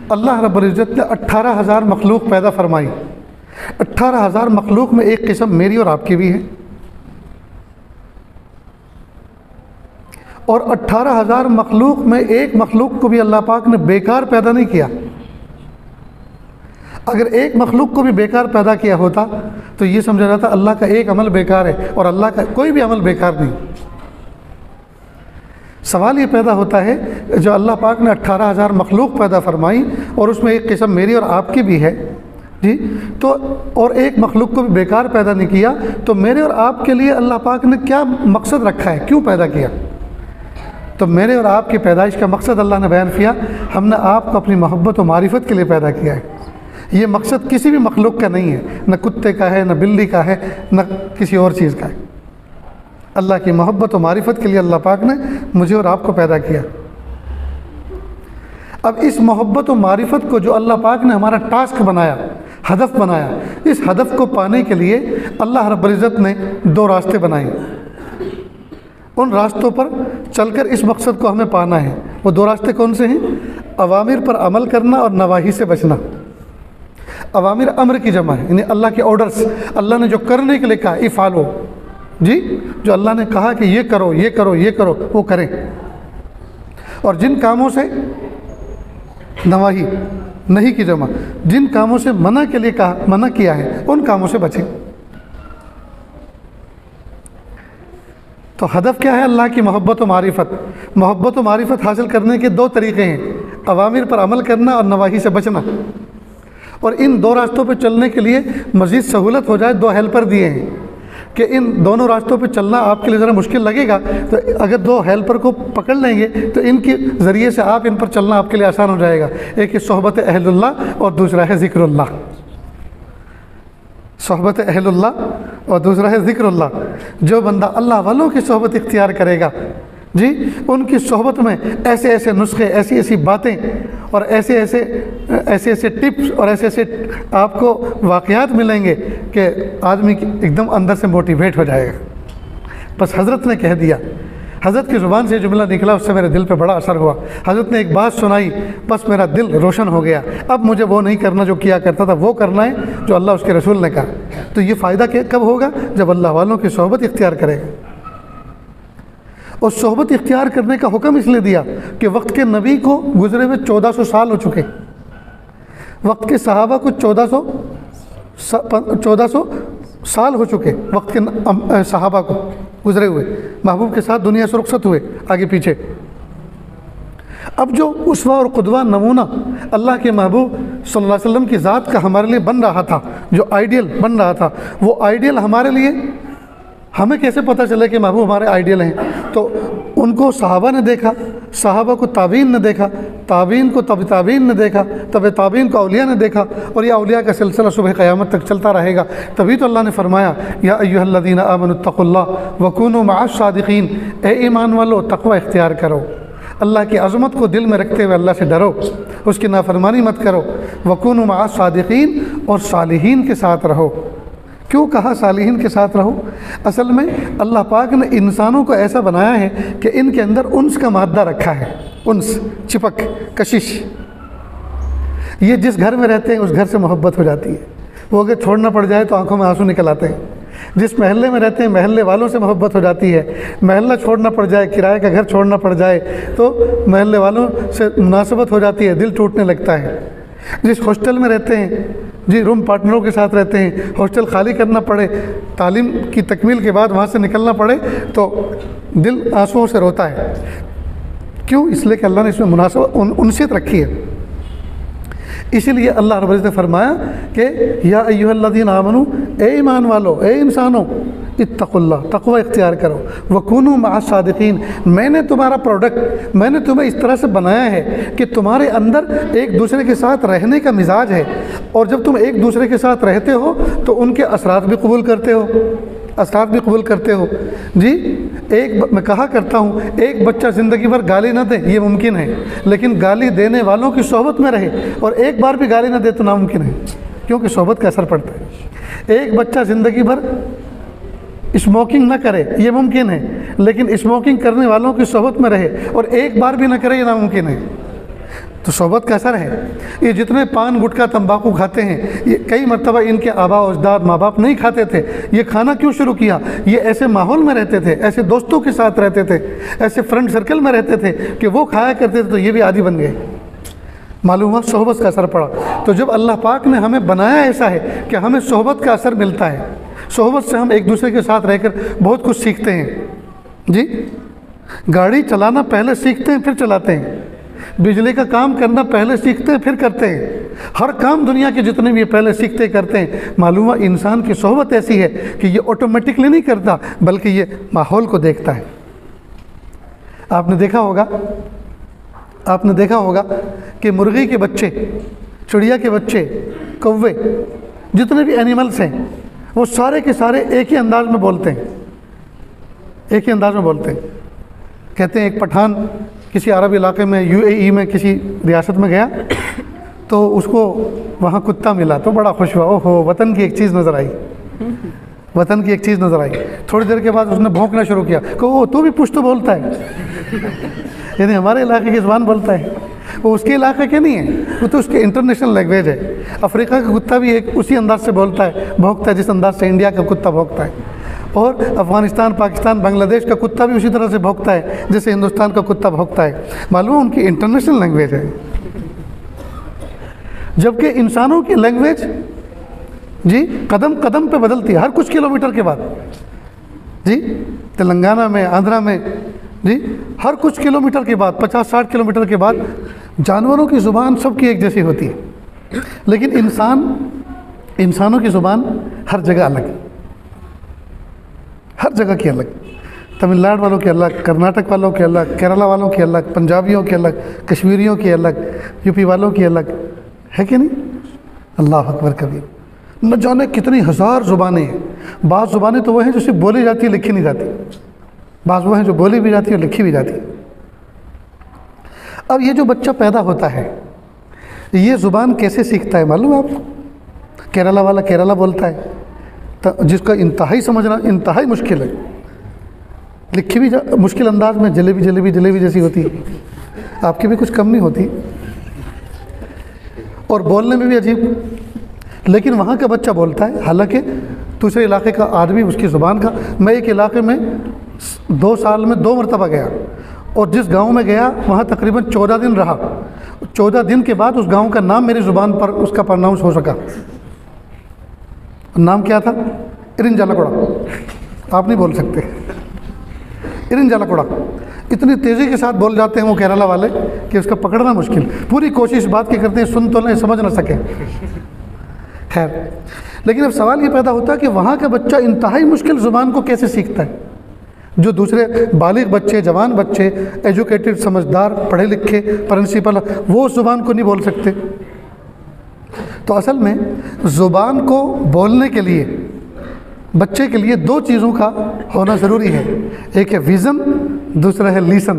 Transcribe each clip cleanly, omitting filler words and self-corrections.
اللہ رب العزت نے 18,000 مخلوق پیدا فرمائی. 18,000 مخلوق میں ایک قسم میری اور آپ کی بھی ہے، اور 18,000 مخلوق میں ایک مخلوق کو بھی اللہ پاک نے بیکار پیدا نہیں کیا. اگر ایک مخلوق کو بھی بیکار پیدا کیا ہوتا تو یہ سمجھا جاتا اللہ کا ایک عمل بیکار ہے، اور اللہ کا کوئی بھی عمل بیکار نہیں. سوال یہ پیدا ہوتا ہے جو اللہ پاک نے 18,000 مخلوق پیدا فرمائی اور اس میں ایک قسم میری اور آپ کی بھی ہے جی، تو اور ایک مخلوق کو بھی بیکار پیدا نہیں کیا، تو میرے اور آپ کے لیے اللہ پاک نے کیا مقصد رکھا ہے، کیوں پیدا کیا؟ تو میرے اور آپ کی پیدائش کا مقصد اللہ نے بیان کیا. ہم نے آپ کو اپنی محبت و معرفت کے لیے پیدا کیا ہے. یہ مقصد کسی بھی مخلوق کا نہیں ہے، نہ کتے کا ہے، نہ بلی کا ہے، نہ کسی اور چیز کا ہے. اللہ کی محبت و معرفت کے لیے اللہ پاک نے مجھے اور آپ کو پیدا کیا. اب اس محبت و معرفت کو جو اللہ پاک نے ہمارا ٹاسک بنایا، ہدف بنایا، اس ہدف کو پانے کے لیے اللہ رب العزت نے 2 راستے بنائے. ان راستوں پر چل کر اس مقصد کو ہمیں پانا ہے. وہ 2 راستے کون سے ہیں؟ اوامر پر عمل کرنا اور نواہی سے بچنا. اوامر امر کی جمع ہے، یعنی اللہ کے آرڈرز، اللہ نے جو کرنے کے لیے کہا افعلوا جی، جو اللہ نے کہا کہ یہ کرو یہ کرو یہ کرو وہ کریں. اور جن کاموں سے نواہی نہیں کی جمع، جن کاموں سے منع کے لیے کہا، منع کیا ہے، ان کاموں سے بچیں. تو ہدف کیا ہے؟ اللہ کی محبت و معرفت. محبت و معرفت حاصل کرنے کے 2 طریقے ہیں، اوامر پر عمل کرنا اور نواہی سے بچنا. اور ان 2 راستوں پہ چلنے کے لیے مزید سہولت ہو جائے 2 ہیلپر دیے ہیں کہ ان دونوں راستوں پہ چلنا آپ کے لیے ذرا مشکل لگے گا، تو اگر 2 ہیلپر کو پکڑ لیں گے تو ان کے ذریعے سے آپ ان پر چلنا آپ کے لیے آسان ہو جائے گا. ایک ہے صحبت اہل اللہ اور دوسرا ہے ذکر اللہ. صحبت اہل اللہ اور دوسرا ہے ذکر اللہ. جو بندہ اللہ والوں کی صحبت اختیار کرے گا جی، ان کی صحبت میں ایسے ایسے نسخے، ایسی ایسی باتیں اور ایسے ایسے ٹپس اور ایسے ایسے آپ کو واقعات ملیں گے کہ آدمی ایک دم اندر سے موٹیویٹ ہو جائے گا. بس حضرت نے کہہ دیا، حضرت کی زبان سے جملہ نکلا، اس سے میرے دل پہ بڑا اثر ہوا. حضرت نے ایک بات سنائی، بس میرا دل روشن ہو گیا. اب مجھے وہ نہیں کرنا جو کیا کرتا تھا، وہ کرنا ہے جو اللہ اس کے رسول نے کہا. تو یہ فائدہ کب ہوگا؟ جب اللہ والوں کی صحبت اختیار کرے گا. اور صحبت اختیار کرنے کا حکم اس لیے دیا کہ وقت کے نبی کو گزرے ہوئے 1400 سال ہو چکے، وقت کے صحابہ کو 1400 سال ہو چکے، وقت کے صحابہ کو گزرے ہوئے، محبوب کے ساتھ دنیا سے رخصت ہوئے آگے پیچھے. اب جو اسوہ اور قدوہ نمونہ اللہ کے محبوب صلی اللہ علیہ وسلم کی ذات کا ہمارے لیے بن رہا تھا، جو آئیڈیل بن رہا تھا، وہ آئیڈیل ہمارے لیے ہمیں کیسے پتہ چلے کہ محبوب ہمارے آئیڈیل ہیں؟ تو ان کو صحابہ نے دیکھا، صحابہ کو تابعین نے دیکھا، تابعین کو تابعین نے دیکھا، تابعین کو اولیاء نے دیکھا، اور یہ اولیاء کا سلسلہ صبح قیامت تک چلتا رہے گا. تبھی تو اللہ نے فرمایا یا ایھا الذین آمنوا اتقوا اللہ وکونوا مع الصادقین، اے ایمان والو تقوی اختیار کرو، اللہ کی عظمت کو دل میں رکھتے ہوئے اللہ سے ڈرو، اس کی نافرمانی مت کرو. وکونوا مع الصادقین، اور صالحین کے ساتھ رہو. کیوں کہا صالحین کے ساتھ رہو؟ اصل میں اللہ پاک نے انسانوں کو ایسا بنایا ہے کہ ان کے اندر انس کا مادہ رکھا ہے. انس، چپک، کشش. یہ جس گھر میں رہتے ہیں اس گھر سے محبت ہو جاتی ہے. وہ اگر چھوڑنا پڑ جائے تو آنکھوں میں آنسو نکل آتے ہیں. جس محلے میں رہتے ہیں محلے والوں سے محبت ہو جاتی ہے. محلہ چھوڑنا پڑ جائے، کرائے کا گھر چھوڑنا پڑ جائے تو محلے والوں سے مناسبت ہو جاتی ہے، دل ٹوٹنے لگتا ہے. جس ہاسٹل میں رہتے ہیں جی، روم پارٹنروں کے ساتھ رہتے ہیں، ہاسٹل خالی کرنا پڑے، تعلیم کی تکمیل کے بعد وہاں سے نکلنا پڑے تو دل آنسوؤں سے روتا ہے. کیوں؟ اس لیے کہ اللہ نے اس میں مناسب انسیت رکھی ہے. اسی لیے اللہ رب العزت نے فرمایا کہ یا ایھا الذین آمنوا، اے ایمان والو، اے انسانوں، اتقوا اللہ، تقوی اختیار کرو، وکونوا مع الصادقین، میں نے تمہارا پروڈکٹ، میں نے تمہیں اس طرح سے بنایا ہے کہ تمہارے اندر ایک دوسرے کے ساتھ رہنے کا مزاج ہے، اور جب تم ایک دوسرے کے ساتھ رہتے ہو تو ان کے اثرات بھی قبول کرتے ہو، اثرات بھی قبول کرتے ہو جی. میں کہا کرتا ہوں ایک بچہ زندگی بھر گالی نہ دے یہ ممکن ہے، لیکن گالی دینے والوں کی صحبت میں رہے اور ایک بار بھی گالی نہ دے تو ناممکن ہے، کیونکہ صحبت کا اثر پڑتا ہے. ایک بچہ زندگی بھر اسموکنگ نہ کرے یہ ممکن ہے، لیکن اسموکنگ کرنے والوں کی صحبت میں رہے اور ایک بار بھی نہ کرے یہ ناممکن ہے. تو صحبت کا اثر ہے۔ یہ جتنے پان گٹکا تمباکو کھاتے ہیں، یہ کئی مرتبہ ان کے آباء و اجداد ماں باپ نہیں کھاتے تھے، یہ کھانا کیوں شروع کیا؟ یہ ایسے ماحول میں رہتے تھے، ایسے دوستوں کے ساتھ رہتے تھے، ایسے فرینڈ سرکل میں رہتے تھے کہ وہ کھایا کرتے تھے تو یہ بھی عادی بن گئے۔ معلوم ہوا صحبت کا اثر پڑا۔ تو جب اللہ پاک نے ہمیں بنایا ایسا ہے کہ ہمیں صحبت کا اثر ملتا ہے، صحبت سے ہم ایک دوسرے کے ساتھ رہ کر بہت کچھ سیکھتے ہیں۔ جی، گاڑی چلانا پہلے سیکھتے ہیں پھر چلاتے ہیں، بجلی کا کام کرنا پہلے سیکھتے ہیں پھر کرتے ہیں، ہر کام دنیا کے جتنے بھی پہلے سیکھتے کرتے ہیں۔ معلوم ہوا انسان کی صحبت ایسی ہے کہ یہ آٹومیٹکلی نہیں کرتا بلکہ یہ ماحول کو دیکھتا ہے۔ آپ نے دیکھا ہوگا کہ مرغی کے بچے، چڑیا کے بچے، کوے، جتنے بھی اینیملس ہیں وہ سارے کے سارے ایک ہی انداز میں بولتے ہیں، ایک ہی انداز میں بولتے ہیں۔ کہتے ہیں ایک پٹھان کسی عرب علاقے میں UAE میں کسی ریاست میں گیا تو اس کو وہاں کتا ملا تو بڑا خوش ہوا، اوہو وطن کی ایک چیز نظر آئی، وطن کی ایک چیز نظر آئی۔ تھوڑی دیر کے بعد اس نے بھونکنا شروع کیا کہ وہ تو بھی پشتو بولتا ہے، یعنی ہمارے علاقے کی زبان بولتا ہے، وہ اس کے علاقے کے نہیں ہے، وہ تو اس کے انٹرنیشنل لینگویج ہے۔ افریقہ کا کتا بھی ایک اسی انداز سے بولتا ہے، بھونکتا ہے جس انداز سے انڈیا کا کتا بھونکتا ہے، اور افغانستان، پاکستان، بنگلہ دیش کا کتا بھی اسی طرح سے بھونکتا ہے جیسے ہندوستان کا کتا بھونکتا ہے۔ معلوم ان کی انٹرنیشنل لینگویج ہے، جبکہ انسانوں کی لینگویج جی قدم قدم پہ بدلتی ہے، ہر کچھ کلومیٹر کے بعد۔ جی تلنگانہ میں، آندھرا میں، جی ہر کچھ کلومیٹر کے بعد، 50-60 کلومیٹر کے بعد جانوروں کی زبان سب کی ایک جیسی ہوتی ہے، لیکن انسانوں کی زبان ہر جگہ الگ، ہر جگہ کی الگ۔ تمل ناڈو والوں کی الگ، کرناٹک والوں کی الگ، کیرلا والوں کی الگ، پنجابیوں کی الگ، کشمیریوں کی الگ، UP والوں کی الگ ہے کہ نہیں؟ اللہ اکبر کبیر، نہ جانے کتنی ہزار زبانیں ہیں۔ بعض زبانیں تو وہ ہیں جو صرف بولی جاتی ہے، لکھی نہیں جاتی، بعض وہ ہیں جو بولی بھی جاتی ہے اور لکھی بھی جاتی ہے۔ اب یہ جو بچہ پیدا ہوتا ہے یہ زبان کیسے سیکھتا ہے معلوم ہے آپ کو؟ کیرلا والا کیرلا بولتا ہے جس کا انتہائی سمجھنا انتہائی مشکل ہے، لکھی بھی مشکل انداز میں، جلیبی جلیبی جلیبی جیسی ہوتی ہے، آپ کی بھی کچھ کم نہیں ہوتی، اور بولنے میں بھی عجیب، لیکن وہاں کا بچہ بولتا ہے۔ حالانکہ دوسرے علاقے کا آدمی اس کی زبان کا، میں ایک علاقے میں 2 سال میں 2 مرتبہ گیا، اور جس گاؤں میں گیا وہاں تقریباً 14 دن رہا، 14 دن کے بعد اس گاؤں کا نام میری زبان پر اس کا پرناؤنس ہو سکا۔ نام کیا تھا؟ ارنجالکوڑا، آپ نہیں بول سکتے، ارنجالکوڑا۔ اتنی تیزی کے ساتھ بول جاتے ہیں وہ کیرلا والے کہ اس کا پکڑنا مشکل، پوری کوشش بات کی کرتے ہیں سن تو لیں سمجھ نہ سکیں۔ خیر، لیکن اب سوال یہ پیدا ہوتا ہے کہ وہاں کا بچہ انتہائی مشکل زبان کو کیسے سیکھتا ہے، جو دوسرے بالغ بچے، جوان بچے، ایجوکیٹڈ، سمجھدار، پڑھے لکھے، پرنسپل، وہ اس زبان کو نہیں بول سکتے۔ تو اصل میں زبان کو بولنے کے لیے بچے کے لیے 2 چیزوں کا ہونا ضروری ہے، ایک ہے ویژن، دوسرا ہے لیسن،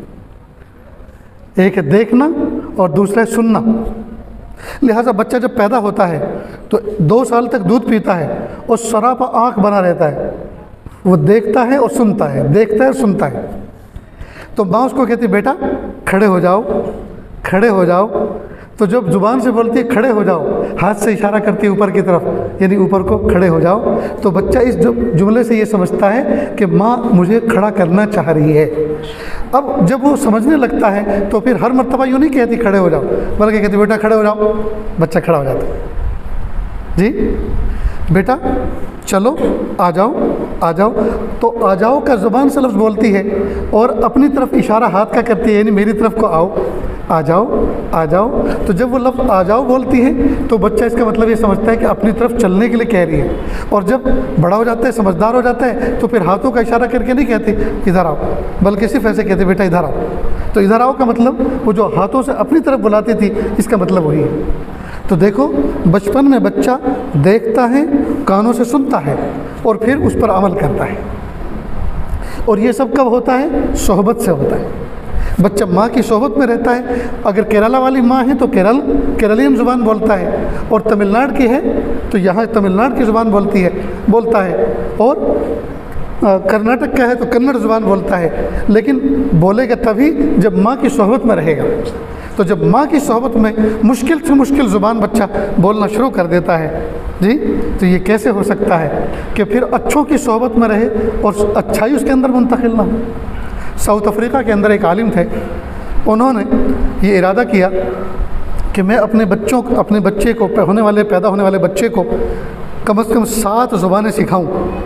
ایک ہے دیکھنا اور دوسرا ہے سننا۔ لہٰذا بچہ جب پیدا ہوتا ہے تو 2 سال تک دودھ پیتا ہے اور سراپا آنکھ بنا رہتا ہے، وہ دیکھتا ہے اور سنتا ہے، دیکھتا ہے اور سنتا ہے۔ تو ماں اس کو کہتی بیٹا کھڑے ہو جاؤ، کھڑے ہو جاؤ، تو جب زبان سے بولتی ہے کھڑے ہو جاؤ، ہاتھ سے اشارہ کرتی ہے اوپر کی طرف، یعنی اوپر کو کھڑے ہو جاؤ، تو بچہ اس جملے سے یہ سمجھتا ہے کہ ماں مجھے کھڑا کرنا چاہ رہی ہے۔ اب جب وہ سمجھنے لگتا ہے تو پھر ہر مرتبہ یوں نہیں کہتی کھڑے ہو جاؤ، بلکہ کہتی بیٹا کھڑے ہو جاؤ، بچہ کھڑا ہو جاتا ہے۔ جی بیٹا چلو آ جاؤ، آ جاؤ، تو آ جاؤ کا زبان سے لفظ بولتی ہے اور اپنی طرف اشارہ ہاتھ کا کرتی ہے، یعنی میری طرف کو آؤ، آ جاؤ، آ جاؤ۔ تو جب وہ لفظ آ جاؤ بولتی ہے تو بچہ اس کا مطلب یہ سمجھتا ہے کہ اپنی طرف چلنے کے لیے کہہ رہی ہے، اور جب بڑا ہو جاتا ہے، سمجھدار ہو جاتا ہے، تو پھر ہاتھوں کا اشارہ کر کے نہیں کہتی ادھر آؤ، بلکہ صرف ایسے کہتے بیٹا ادھر آؤ۔ تو ادھر آؤ کا مطلب وہ جو ہاتھوں سے اپنی طرف بلاتی تھی اس کا مطلب وہی ہے۔ تو دیکھو بچپن میں بچہ دیکھتا ہے، کانوں سے سنتا ہے اور پھر اس پر عمل کرتا ہے، اور یہ سب کب ہوتا ہے؟ صحبت سے ہوتا ہے۔ بچہ ماں کی صحبت میں رہتا ہے، اگر کیرلا والی ماں ہے تو کیرلین زبان بولتا ہے، اور تمل ناڈو کی ہے تو یہاں تمل ناڈو کی زبان بولتا ہے، اور کرناٹک کا ہے تو کنڑ زبان بولتا ہے، لیکن بولے گا تبھی جب ماں کی صحبت میں رہے گا۔ تو جب ماں کی صحبت میں مشکل سے مشکل زبان بچہ بولنا شروع کر دیتا ہے جی، تو یہ کیسے ہو سکتا ہے کہ پھر اچھوں کی صحبت میں رہے اور اچھائی اس کے اندر منتقل نہ ہو۔ ساؤتھ افریقہ کے اندر ایک عالم تھے، انہوں نے یہ ارادہ کیا کہ میں اپنے بچے کو پیدا ہونے والے بچے کو کم از کم 7 زبانیں سکھاؤں۔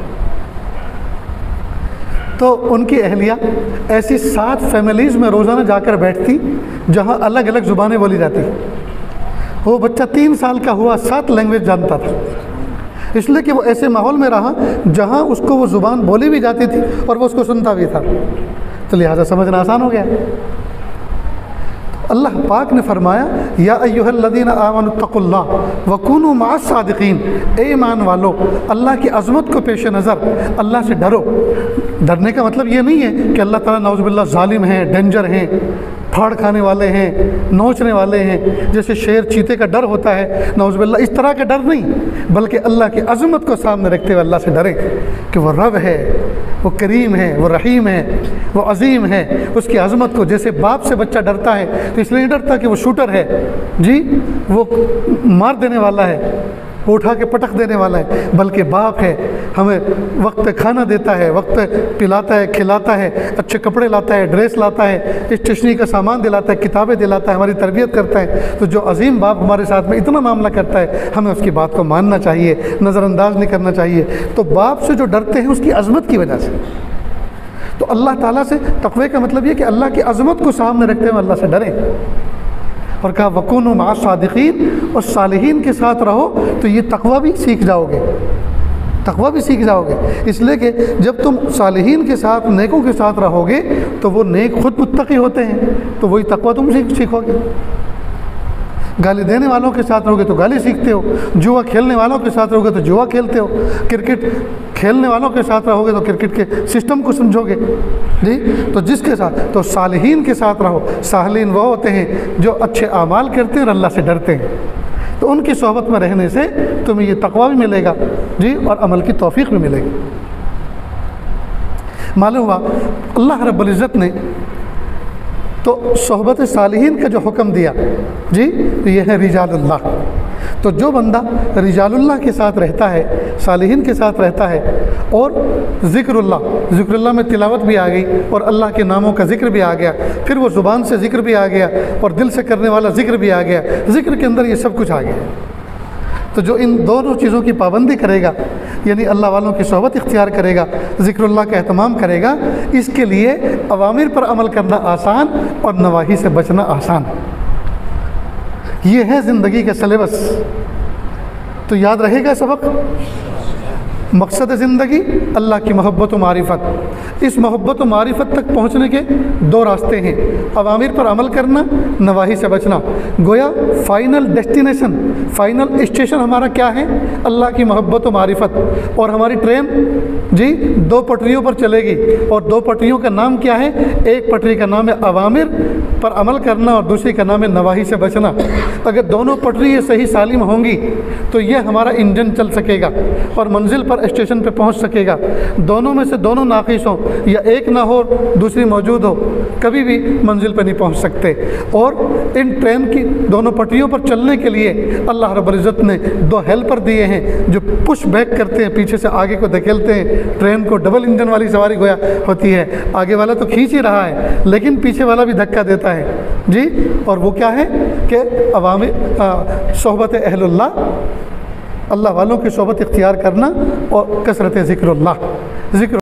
تو ان کی اہلیہ ایسی 7 فیملیز میں روزانہ جا کر بیٹھتی جہاں الگ الگ زبانیں بولی جاتی۔ وہ بچہ 3 سال کا ہوا 7 لینگویج جانتا تھا، اس لیے کہ وہ ایسے ماحول میں رہا جہاں اس کو وہ زبان بولی بھی جاتی تھی اور وہ اس کو سنتا بھی تھا، تو لہٰذا سمجھنا آسان ہو گیا۔ اللہ پاک نے فرمایا یا ایھا الذین آمنوا اتقوا اللہ وکونوا مع الصادقین، اے ایمان والو اللہ کی عظمت کو پیش نظر اللہ سے ڈرو۔ ڈرنے کا مطلب یہ نہیں ہے کہ اللہ تعالیٰ نعوذ باللہ ظالم ہیں، ڈینجر ہیں، پھاڑ کھانے والے ہیں، نوچنے والے ہیں، جیسے شیر چیتے کا ڈر ہوتا ہے نعوذ باللہ، اس طرح کا ڈر نہیں، بلکہ اللہ کی عظمت کو سامنے رکھتے ہوئے اللہ سے ڈریں کہ وہ رب ہے، وہ کریم ہے، وہ رحیم ہے، وہ عظیم ہے۔ اس کی عظمت کو، جیسے باپ سے بچہ ڈرتا ہے تو اس لیے نہیں ڈرتا کہ وہ شوٹر ہے جی، وہ مار دینے والا ہے، وہ اٹھا کے پٹک دینے والا ہے، بلکہ باپ ہے، ہمیں وقت پہ کھانا دیتا ہے، وقت پہ پلاتا ہے، کھلاتا ہے، اچھے کپڑے لاتا ہے، ڈریس لاتا ہے، اسٹیشنری کا سامان دلاتا ہے، کتابیں دلاتا ہے، ہماری تربیت کرتا ہے۔ تو جو عظیم باپ ہمارے ساتھ میں اتنا معاملہ کرتا ہے، ہمیں اس کی بات کو ماننا چاہیے، نظر انداز نہیں کرنا چاہیے۔ تو باپ سے جو ڈرتے ہیں اس کی عظمت کی وجہ سے، تو اللہ تعالیٰ سے تقوی کا مطلب یہ کہ اللہ کی عظمت کو سامنے رکھتے ہوئے اللہ سے ڈریں، اور کہا وَكُونُوا مَعَ الصَّادِقِينَ، اور صالحین کے ساتھ رہو تو یہ تقوی بھی سیکھ جاؤ گے، تقوی بھی سیکھ جاؤ گے، اس لیے کہ جب تم صالحین کے ساتھ، نیکوں کے ساتھ رہو گے تو وہ نیک خود متقی ہوتے ہیں، تو وہی تقوی تم سیکھو گے۔ گالی دینے والوں کے ساتھ رہو گے تو گالی سیکھتے ہو، جوا کھیلنے والوں کے ساتھ رہو گے تو جوا کھیلتے ہو، کرکٹ کھیلنے والوں کے ساتھ رہو گے تو کرکٹ کے سسٹم کو سمجھو گے جی۔ تو جس کے ساتھ، تو صالحین کے ساتھ رہو۔ صالحین وہ ہوتے ہیں جو اچھے اعمال کرتے ہیں اور اللہ سے ڈرتے ہیں، تو ان کی صحبت میں رہنے سے تمہیں یہ تقوی بھی ملے گا جی، اور عمل کی توفیق بھی ملے گی۔ معلوم ہوا اللہ رب العزت نے تو صحبت صالحین کا جو حکم دیا جی، تو یہ ہے رجال اللہ۔ تو جو بندہ رجال اللہ کے ساتھ رہتا ہے، صالحین کے ساتھ رہتا ہے، اور ذکر اللہ میں تلاوت بھی آ گئی اور اللہ کے ناموں کا ذکر بھی آ گیا، پھر وہ زبان سے ذکر بھی آ گیا اور دل سے کرنے والا ذکر بھی آ گیا، ذکر کے اندر یہ سب کچھ آ گیا۔ تو جو ان دونوں چیزوں کی پابندی کرے گا، یعنی اللہ والوں کی صحبت اختیار کرے گا، ذکر اللہ کا اہتمام کرے گا، اس کے لیے اوامر پر عمل کرنا آسان اور نواہی سے بچنا آسان۔ یہ ہے زندگی کا سلیبس۔ تو یاد رہے گا سبق، مقصد زندگی اللہ کی محبت و معرفت۔ اس محبت و معرفت تک پہنچنے کے 2 راستے ہیں، اوامر پر عمل کرنا، نواہی سے بچنا۔ گویا فائنل ڈیسٹینیشن، فائنل اسٹیشن ہمارا کیا ہے؟ اللہ کی محبت و معرفت۔ اور ہماری ٹرین جی 2 پٹریوں پر چلے گی، اور 2 پٹریوں کا نام کیا ہے؟ ایک پٹری کا نام ہے اوامر پر عمل کرنا اور دوسری کا نام ہے نواہی سے بچنا۔ اگر دونوں پٹری یہ صحیح سالم ہوں گی تو یہ ہمارا انجن چل سکے گا اور منزل پر اسٹیشن پہ پہنچ سکے گا۔ دونوں میں سے دونوں ناقص ہوں یا ایک نہ ہو دوسری موجود ہو، کبھی بھی منزل پہ نہیں پہنچ سکتے۔ اور ان ٹرین کی دونوں پٹریوں پر چلنے کے لیے اللہ رب العزت نے 2 ہیلپر دیے ہیں جو پش بیک کرتے ہیں، پیچھے سے آگے کو دھکیلتے ہیں۔ ٹرین کو ڈبل انجن والی سواری گویا ہوتی ہے، آگے والا تو کھینچ ہی رہا ہے لیکن پیچھے والا بھی دھکا دیتا ہے جی۔ اور وہ کیا ہے کہ صحبت اہل اللہ والوں کی صحبت اختیار کرنا اور کثرت ذکر اللہ، ذکر